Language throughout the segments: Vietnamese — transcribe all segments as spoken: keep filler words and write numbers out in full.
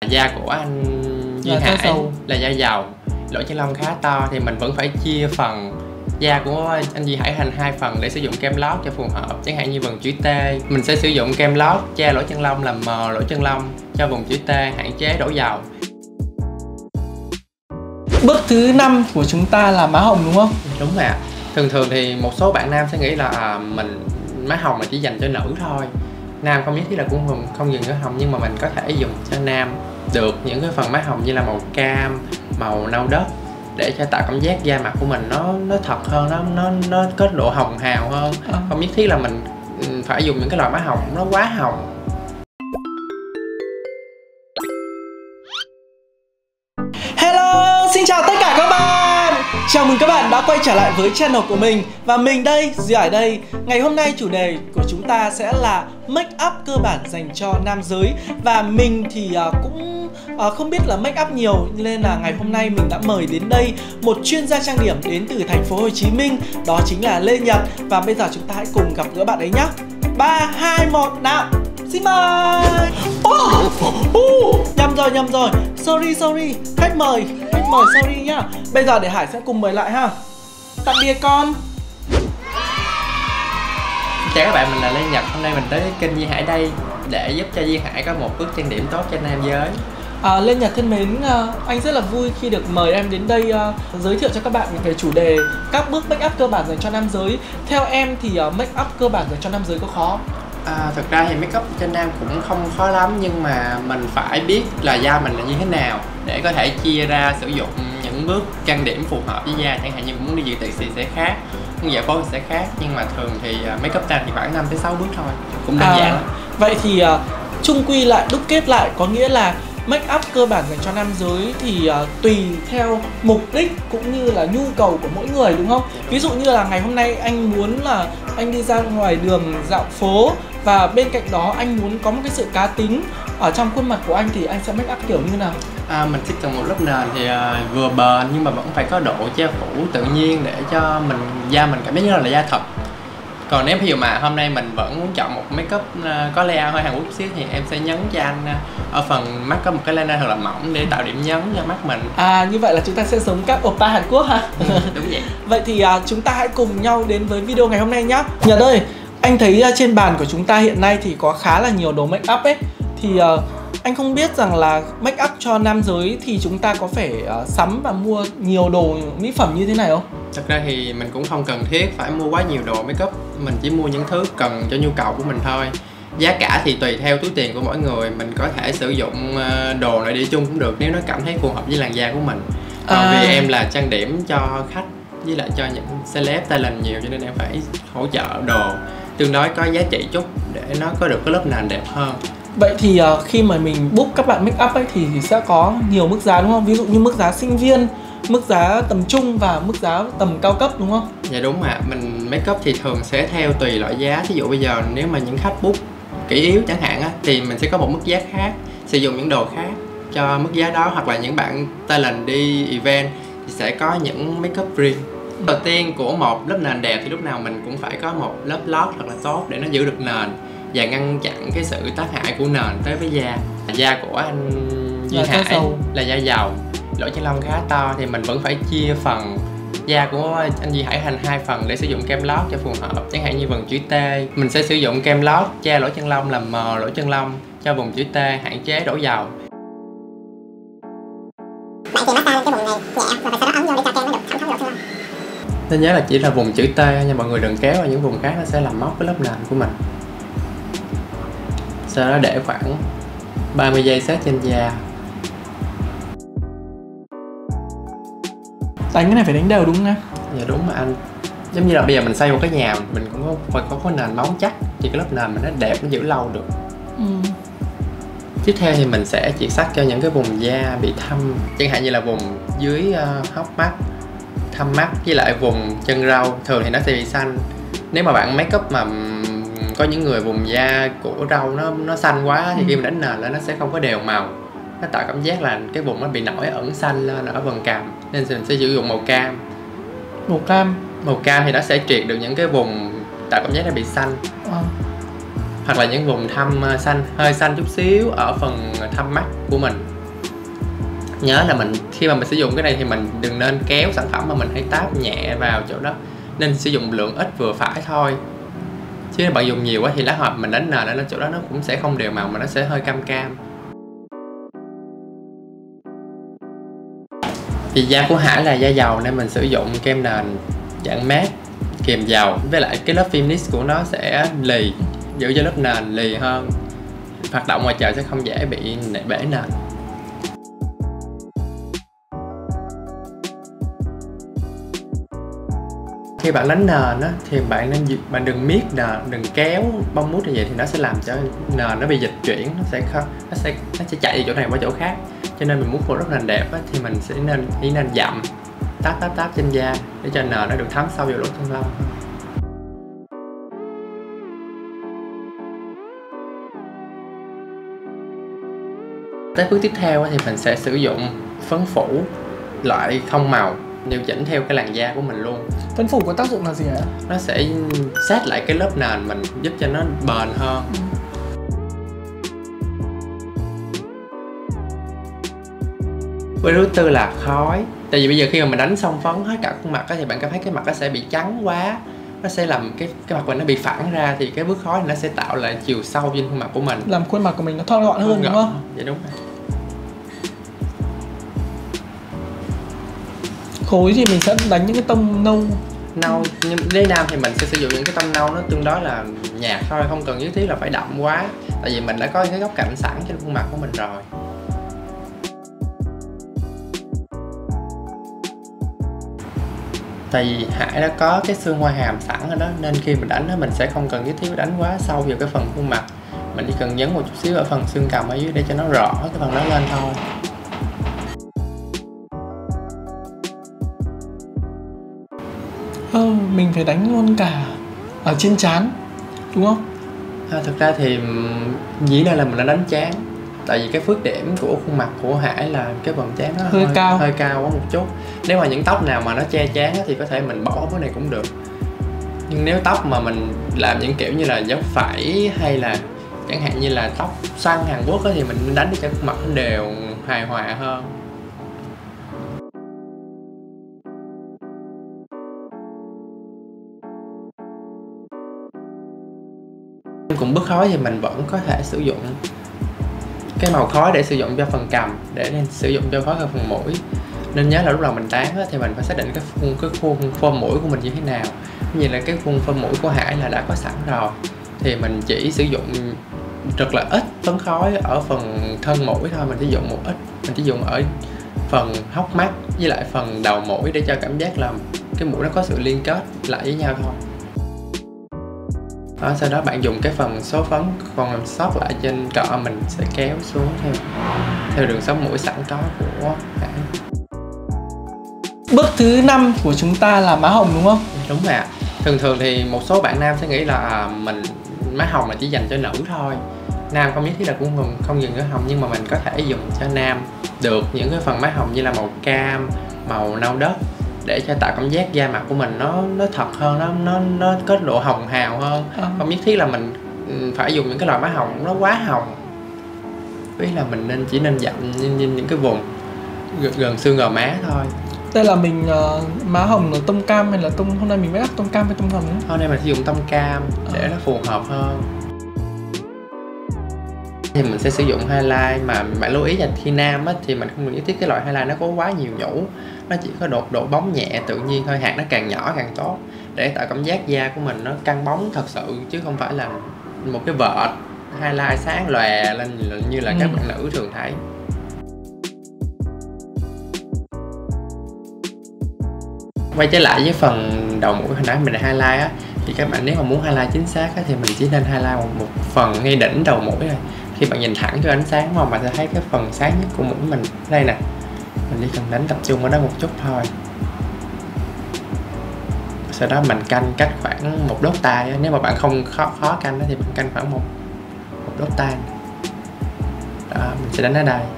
Da của anh Duyên Da Hải là da dầu, lỗ chân lông khá to thì mình vẫn phải chia phần da của anh Duyên Hải thành hai phần để sử dụng kem lót cho phù hợp. Chẳng hạn như phần chữ T, mình sẽ sử dụng kem lót che lỗ chân lông làm mờ lỗ chân lông cho vùng chữ T, hạn chế đổ dầu. Bước thứ năm của chúng ta là má hồng đúng không? Đúng rồi ạ. Thường thường thì một số bạn nam sẽ nghĩ là à, mình má hồng là chỉ dành cho nữ thôi. Nam không nhất thiết là cũng không, không dừng ở hồng, nhưng mà mình có thể dùng cho nam được những cái phần má hồng như là màu cam, màu nâu đất để cho tạo cảm giác da mặt của mình nó nó thật hơn, nó nó nó có độ hồng hào hơn. À. Không nhất thiết là mình phải dùng những cái loại má hồng nó quá hồng. Hello, xin chào tất cả các bạn. Chào mừng các bạn đã quay trở lại với channel của mình. Và mình đây, Duy Hải đây. Ngày hôm nay chủ đề của chúng ta sẽ là make up cơ bản dành cho nam giới. Và mình thì uh, cũng uh, không biết là make up nhiều, nên là ngày hôm nay mình đã mời đến đây một chuyên gia trang điểm đến từ thành phố Hồ Chí Minh. Đó chính là Lê Nhật. Và bây giờ chúng ta hãy cùng gặp gỡ bạn ấy nhé. Ba, hai, một, nào. Xin mời. Oh, oh, nhầm rồi, nhầm rồi. Sorry, sorry. Khách mời, khách mời, sorry nhá. Bây giờ để Hải sẽ cùng mời lại ha. Tạm biệt con. Chào các bạn, mình là Lê Nhật. Hôm nay mình tới kênh Duy Hải đây để giúp cho Duy Hải có một bước trang điểm tốt cho nam giới. À, Lê Nhật thân mến, anh rất là vui khi được mời em đến đây uh, giới thiệu cho các bạn về chủ đề các bước make up cơ bản dành cho nam giới. Theo em thì uh, make up cơ bản dành cho nam giới có khó? À, thực ra thì make up cho nam cũng không khó lắm, nhưng mà mình phải biết là da mình là như thế nào để có thể chia ra sử dụng những bước trang điểm phù hợp với da. Chẳng hạn như muốn đi dự tiệc thì sẽ khác, muốn giải phẫu thì sẽ khác, nhưng mà thường thì make up nam thì khoảng năm tới sáu bước thôi, cũng đơn à, giản lắm. Vậy thì uh, chung quy lại, đúc kết lại, có nghĩa là make up cơ bản dành cho nam giới thì uh, tùy theo mục đích cũng như là nhu cầu của mỗi người, đúng không? Ví dụ như là ngày hôm nay anh muốn là anh đi ra ngoài đường dạo phố, và bên cạnh đó anh muốn có một cái sự cá tính ở trong khuôn mặt của anh, thì anh sẽ make up kiểu như nào? À, mình sẽ cần một lớp nền thì uh, vừa bền nhưng mà vẫn phải có độ che phủ tự nhiên để cho mình da mình cảm giác như là da thật. Còn nếu ví dụ mà hôm nay mình vẫn muốn chọn một make up uh, có layout hơi Hàn Quốc xíu thì em sẽ nhấn cho anh uh, ở phần mắt có một cái liner thật là mỏng để tạo điểm nhấn cho mắt mình. À, như vậy là chúng ta sẽ giống các oppa Hàn Quốc ha? Ừ, đúng vậy. Vậy thì uh, chúng ta hãy cùng nhau đến với video ngày hôm nay nhé. Nhật ơi, anh thấy uh, trên bàn của chúng ta hiện nay thì có khá là nhiều đồ make up ấy. Thì uh, anh không biết rằng là make up cho nam giới thì chúng ta có phải uh, sắm và mua nhiều đồ mỹ phẩm như thế này không? Thật ra thì mình cũng không cần thiết phải mua quá nhiều đồ make up, mình chỉ mua những thứ cần cho nhu cầu của mình thôi. Giá cả thì tùy theo túi tiền của mỗi người, mình có thể sử dụng đồ nội địa chung cũng được nếu nó cảm thấy phù hợp với làn da của mình. Còn à. vì em là trang điểm cho khách với lại cho những celeb talent nhiều, cho nên em phải hỗ trợ đồ tương đối có giá trị chút để nó có được cái lớp nền đẹp hơn. Vậy thì uh, khi mà mình book các bạn make up ấy thì sẽ có nhiều mức giá đúng không? Ví dụ như mức giá sinh viên, mức giá tầm trung và mức giá tầm cao cấp đúng không? Dạ đúng ạ. Mình make up thì thường sẽ theo tùy loại giá. Ví dụ bây giờ nếu mà những khách book kỹ yếu chẳng hạn á, thì mình sẽ có một mức giá khác, sử dụng những đồ khác cho mức giá đó. Hoặc là những bạn talent đi event thì sẽ có những make up riêng. Đầu tiên của một lớp nền đẹp thì lúc nào mình cũng phải có một lớp lót thật là tốt để nó giữ được nền và ngăn chặn cái sự tác hại của nền tới với da. Da của anh Duyên Hải là da dầu, lỗ chân lông khá to thì mình vẫn phải chia phần da của anh Duyên Hải thành hai phần để sử dụng kem lót cho phù hợp. Chẳng hạn như phần chữ T, mình sẽ sử dụng kem lót che lỗ chân lông làm mờ lỗ chân lông cho vùng chữ T, hạn chế đổ dầu. Bạn thì massage lên cái vùng này nhẹ rồi sau đó ấn vô để cho kem nó được thấm thấu lỗ chân lông. Nên nhớ là chỉ là vùng chữ T nha mọi người, đừng kéo vào những vùng khác, nó sẽ làm móc cái lớp nền của mình. Sau đó để khoảng ba mươi giây sát trên da. Đánh cái này phải đánh đều đúng không em? Dạ đúng mà anh. Giống như là bây giờ mình xây một cái nhà, mình cũng có phải có, có nền móng chắc thì cái lớp nền mình nó đẹp, nó giữ lâu được. Ừ. Tiếp theo thì mình sẽ triệt sắc cho những cái vùng da bị thâm, chẳng hạn như là vùng dưới uh, hốc mắt, thâm mắt với lại vùng chân râu. Thường thì nó sẽ bị xanh. Nếu mà bạn make up mà có những người vùng da của râu nó nó xanh quá thì ừ. khi mình đánh nền lên nó sẽ không có đều màu, nó tạo cảm giác là cái vùng nó bị nổi ẩn xanh lên ở phần cằm, nên mình sẽ sử dụng màu cam. Màu cam Màu cam thì nó sẽ triệt được những cái vùng tạo cảm giác nó bị xanh. À. Hoặc là những vùng thâm xanh, hơi xanh chút xíu ở phần thâm mắt của mình. Nhớ là mình khi mà mình sử dụng cái này thì mình đừng nên kéo sản phẩm mà mình hãy táp nhẹ vào chỗ đó, nên sử dụng lượng ít vừa phải thôi. Chứ nếu bạn dùng nhiều quá thì lát hồi mình đánh nền ở chỗ đó nó cũng sẽ không đều màu mà nó sẽ hơi cam cam. Vì da của Hải là da dầu nên mình sử dụng kem nền dạng mát kèm dầu, với lại cái lớp finish của nó sẽ lì, giữ cho lớp nền lì hơn, hoạt động ngoài trời sẽ không dễ bị bể nền. Khi bạn đánh nền á, thì bạn nên bạn đừng miết nền, đừng kéo bông mút như vậy thì nó sẽ làm cho nền nó bị dịch chuyển, nó sẽ không, nó sẽ nó sẽ chạy từ chỗ này qua chỗ khác. Cho nên mình muốn khô rất nền đẹp á, thì mình sẽ nên chỉ nên dặm táp táp táp trên da để cho nền nó được thấm sâu vào lỗ chân lông. Tới bước tiếp theo thì mình sẽ sử dụng phấn phủ loại không màu, điều chỉnh theo cái làn da của mình luôn. Phấn phủ có tác dụng là gì hả? Nó sẽ sát lại cái lớp nền mình, giúp cho nó bền hơn. Ừ. Với thứ tư là khói. Tại vì bây giờ khi mà mình đánh xong phấn hết cả khuôn mặt thì bạn cảm thấy cái mặt nó sẽ bị trắng quá, nó sẽ làm cái cái mặt mình nó bị phẳng ra, thì cái bước khói này nó sẽ tạo lại chiều sâu trên khuôn mặt của mình, làm khuôn mặt của mình nó thon gọn hơn, đúng không? Dạ đúng rồi. Khối thì mình sẽ đánh những cái tông nâu nâu, nhưng với nam thì mình sẽ sử dụng những cái tông nâu nó tương đối là nhạt thôi, không cần nhất thiết là phải đậm quá, tại vì mình đã có những cái góc cạnh sẵn trên khuôn mặt của mình rồi. Tại vì Hải đã có cái xương hoa hàm sẵn rồi đó, nên khi mình đánh đó mình sẽ không cần nhất thiết đánh quá sâu vào cái phần khuôn mặt, mình chỉ cần nhấn một chút xíu ở phần xương cằm ở dưới để cho nó rõ cái phần đó lên thôi. Ờ, mình phải đánh luôn cả ở trên trán, đúng không? À, thực ra thì dĩ này là mình đã đánh trán, tại vì cái phước điểm của khuôn mặt của Hải là cái vầng trán nó hơi, hơi cao hơi cao quá một chút. Nếu mà những tóc nào mà nó che trán thì có thể mình bỏ cái này cũng được, nhưng nếu tóc mà mình làm những kiểu như là dấu phẩy hay là chẳng hạn như là tóc xoăn Hàn Quốc thì mình đánh để cho khuôn mặt nó đều hài hòa hơn. Cùng bước khói thì mình vẫn có thể sử dụng cái màu khói để sử dụng cho phần cằm, để nên sử dụng cho khói ở phần mũi. Nên nhớ là lúc đầu mình tán thì mình phải xác định cái khuôn cái khuôn phơm mũi của mình như thế nào. Như là cái khuôn phơm mũi của Hải là đã có sẵn rồi, thì mình chỉ sử dụng rất là ít phấn khói ở phần thân mũi thôi, mình sử dụng một ít, mình chỉ dùng ở phần hốc mắt với lại phần đầu mũi để cho cảm giác là cái mũi nó có sự liên kết lại với nhau thôi. Đó, sau đó bạn dùng cái phần số phấn còn làm sót lại trên cọ, mình sẽ kéo xuống theo theo đường sống mũi sẵn có của Hải. Bước thứ năm của chúng ta là má hồng, đúng không? Đúng rồi ạ. Thường thường thì một số bạn nam sẽ nghĩ là à, mình má hồng là chỉ dành cho nữ thôi, nam không nhất thiết là cũng không, không dừng ở hồng, nhưng mà mình có thể dùng cho nam được những cái phần má hồng như là màu cam, màu nâu đất, để cho tạo cảm giác da mặt của mình nó nó thật hơn, nó nó nó có độ hồng hào hơn. À. Không nhất thiết là mình phải dùng những cái loại má hồng nó quá hồng, ý là mình nên chỉ nên dặm nhìn, nhìn những cái vùng gần, gần xương gò má thôi. Đây là mình uh, má hồng là tông cam hay là tông, hôm nay mình mới đắp tông cam hay tông hồng nữa? Hôm nay mình sử dụng tông cam để à. nó phù hợp hơn. Thì mình sẽ sử dụng highlight, mà bạn lưu ý là khi nam á, thì mình không nhất thiết cái loại highlight nó có quá nhiều nhũ, nó chỉ có độ độ bóng nhẹ tự nhiên thôi, hạt nó càng nhỏ càng tốt, để tạo cảm giác da của mình nó căng bóng thật sự, chứ không phải là một cái vợt highlight sáng lòe lên như là ừ. các bạn nữ thường thấy. Quay trở lại với phần đầu mũi hồi nãy mình highlight á, thì các bạn nếu mà muốn highlight chính xác á, thì mình chỉ nên highlight một, một phần ngay đỉnh đầu mũi thôi. Khi bạn nhìn thẳng cho ánh sáng mà bạn sẽ thấy cái phần sáng nhất của mũi mình đây nè, mình chỉ cần đánh tập trung ở đó một chút thôi. Sau đó mình canh cách khoảng một đốt tay. Nếu mà bạn không khó, khó canh thì mình canh khoảng một, một đốt tay. Đó, mình sẽ đánh ở đây.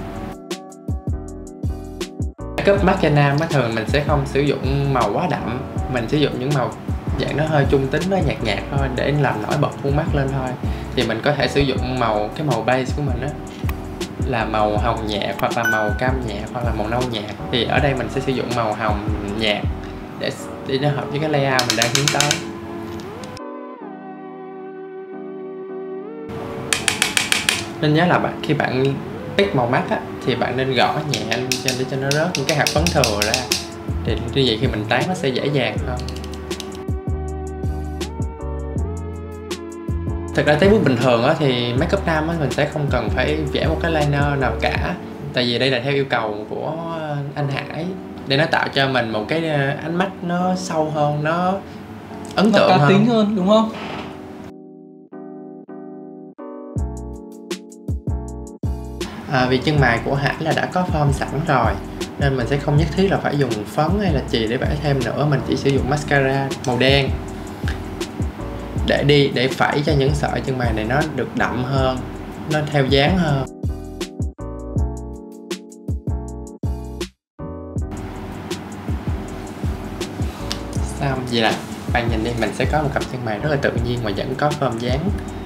Cấp mắt cho nam á, thường mình sẽ không sử dụng màu quá đậm, mình sử dụng những màu dạng nó hơi trung tính, nó nhạt nhạt thôi, để làm nổi bật khuôn mắt lên thôi. Thì mình có thể sử dụng màu cái màu base của mình á, là màu hồng nhạt hoặc là màu cam nhạt hoặc là màu nâu nhạt, thì ở đây mình sẽ sử dụng màu hồng nhạt để để nó hợp với cái layout mình đang hướng tới. Nên nhớ là bạn khi bạn pick màu mắt á, thì bạn nên gõ nhẹ lên trên để cho nó rớt những cái hạt phấn thừa ra, thì như vậy khi mình tán nó sẽ dễ dàng hơn. Thực ra tới bước bình thường á, thì makeup nam á, mình sẽ không cần phải vẽ một cái liner nào cả, tại vì đây là theo yêu cầu của anh Hải để nó tạo cho mình một cái ánh mắt nó sâu hơn, nó ấn nó tượng cá hơn. tính hơn đúng không? À, vì chân mày của Hải là đã có form sẵn rồi nên mình sẽ không nhất thiết là phải dùng phấn hay là chì để vẽ thêm nữa, mình chỉ sử dụng mascara màu đen để đi để phẩy cho những sợi chân mày này nó được đậm hơn, nó theo dáng hơn. Xong vậy là bạn nhìn đi, mình sẽ có một cặp chân mày rất là tự nhiên mà vẫn có form dáng.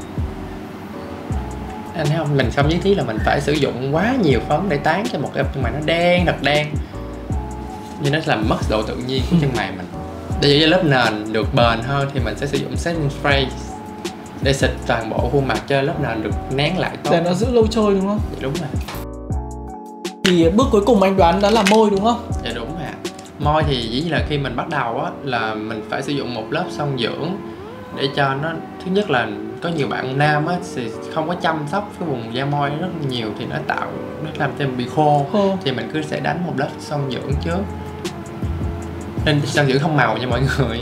Anh thấy không, mình không nhất thiết là mình phải sử dụng quá nhiều phấn để tán cho một cái chân mày nó đen thật đen, nhưng nó làm mất độ tự nhiên của chân mày mình. Để giữ cho lớp nền được bền hơn thì mình sẽ sử dụng setting spray để xịt toàn bộ khuôn mặt cho lớp nền được nén lại tốt, để nó giữ lâu trôi đúng không? Dạ đúng rồi. Thì bước cuối cùng anh đoán đó là môi đúng không? Dạ đúng rồi. Môi thì dĩ nhiên là khi mình bắt đầu á là mình phải sử dụng một lớp son dưỡng để cho nó, thứ nhất là có nhiều bạn nam á thì không có chăm sóc cái vùng da môi rất nhiều thì nó tạo, nó làm cho mình bị khô. khô Thì mình cứ sẽ đánh một lớp son dưỡng trước, nên son dưỡng không màu nha mọi người.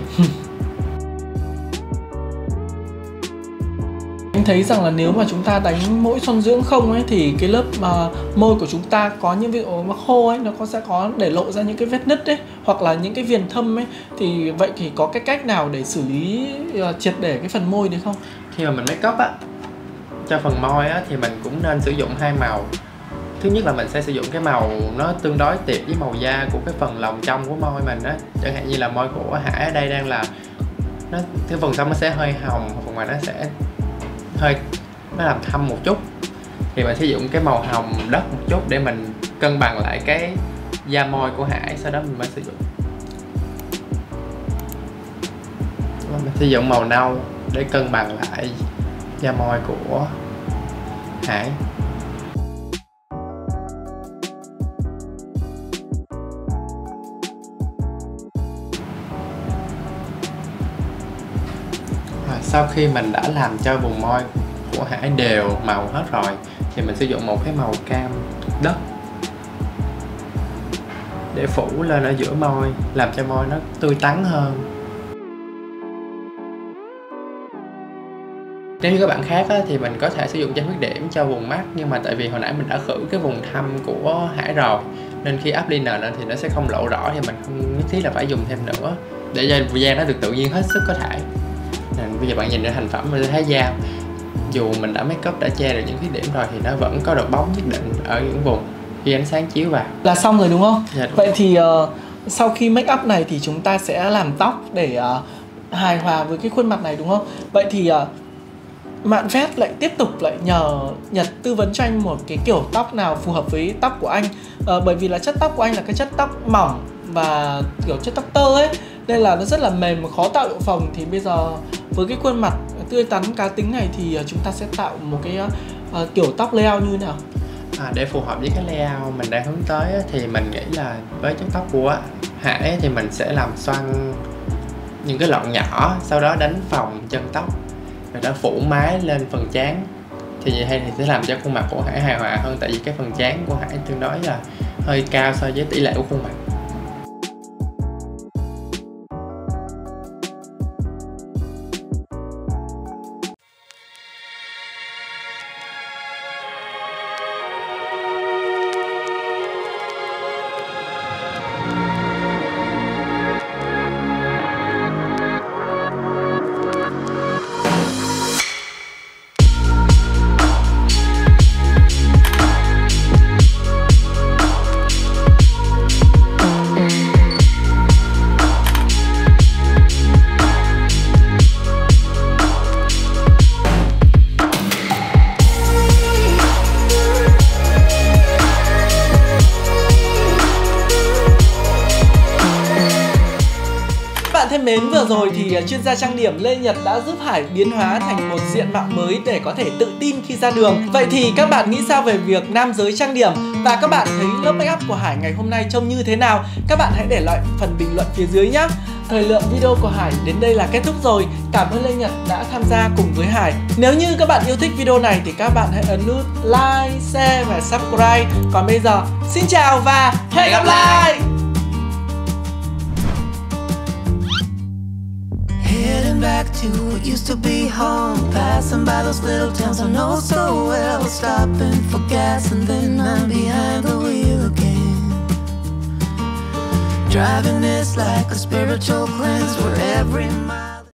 Anh thấy rằng là nếu mà chúng ta đánh mỗi son dưỡng không ấy thì cái lớp mà môi của chúng ta có những ví dụ mà khô ấy, nó có sẽ có để lộ ra những cái vết nứt ấy hoặc là những cái viền thâm ấy, thì vậy thì có cái cách nào để xử lý uh, triệt để cái phần môi đấy không? Khi mà mình make up á cho phần môi á thì mình cũng nên sử dụng hai màu. Thứ nhất là mình sẽ sử dụng cái màu nó tương đối tiệp với màu da của cái phần lòng trong của môi mình á, chẳng hạn như là môi của Hải ở đây đang là nó, cái phần trong nó sẽ hơi hồng, phần ngoài nó sẽ hơi, nó làm thâm một chút, thì mình sử dụng cái màu hồng đất một chút để mình cân bằng lại cái da môi của Hải, sau đó mình mới sử dụng mình sử dụng màu nâu để cân bằng lại da môi của Hải. Sau khi mình đã làm cho vùng môi của Hải đều màu hết rồi thì mình sử dụng một cái màu cam đất để phủ lên ở giữa môi, làm cho môi nó tươi tắn hơn. Nếu như các bạn khác á, thì mình có thể sử dụng chai khuyết điểm cho vùng mắt, nhưng mà tại vì hồi nãy mình đã khử cái vùng thâm của Hải rồi nên khi áp liner lên thì nó sẽ không lộ rõ, thì mình không nhất thiết là phải dùng thêm nữa để cho da nó được tự nhiên hết sức có thể. Nên bây giờ bạn nhìn ra thành phẩm mình sẽ thấy da dù mình đã make up, đã che được những khuyết điểm rồi thì nó vẫn có độ bóng nhất định ở những vùng khi ánh sáng chiếu vào. Là xong rồi đúng không? Dạ, đúng. Vậy thì uh, sau khi make up này thì chúng ta sẽ làm tóc để uh, hài hòa với cái khuôn mặt này đúng không? Vậy thì uh, Mạn Vét lại tiếp tục lại nhờ Nhật tư vấn cho anh một cái kiểu tóc nào phù hợp với tóc của anh. uh, Bởi vì là chất tóc của anh là cái chất tóc mỏng và kiểu chất tóc tơ ấy, nên là nó rất là mềm và khó tạo độ phồng. Thì bây giờ với cái khuôn mặt tươi tắn cá tính này thì chúng ta sẽ tạo một cái uh, kiểu tóc layout như thế nào? À, để phù hợp với cái layout mình đang hướng tới á, thì mình nghĩ là với chất tóc của Hải thì mình sẽ làm xoăn những cái lọn nhỏ, sau đó đánh phồng chân tóc rồi đó phủ mái lên phần trán. Thì như thế thì sẽ làm cho khuôn mặt của Hải hài hòa hơn, tại vì cái phần trán của Hải tương đối là hơi cao so với tỷ lệ của khuôn mặt. thân mến, vừa rồi thì chuyên gia trang điểm Lê Nhật đã giúp Hải biến hóa thành một diện mạo mới để có thể tự tin khi ra đường. Vậy thì các bạn nghĩ sao về việc nam giới trang điểm? Và các bạn thấy lớp make up của Hải ngày hôm nay trông như thế nào? Các bạn hãy để lại phần bình luận phía dưới nhé. Thời lượng video của Hải đến đây là kết thúc rồi. Cảm ơn Lê Nhật đã tham gia cùng với Hải. Nếu như các bạn yêu thích video này thì các bạn hãy ấn nút like, share và subscribe. Còn bây giờ, xin chào và hẹn gặp lại! Heading back to what used to be home, passing by those little towns I know so well, stopping for gas and then I'm behind the wheel again. Driving is like a spiritual cleanse where every mile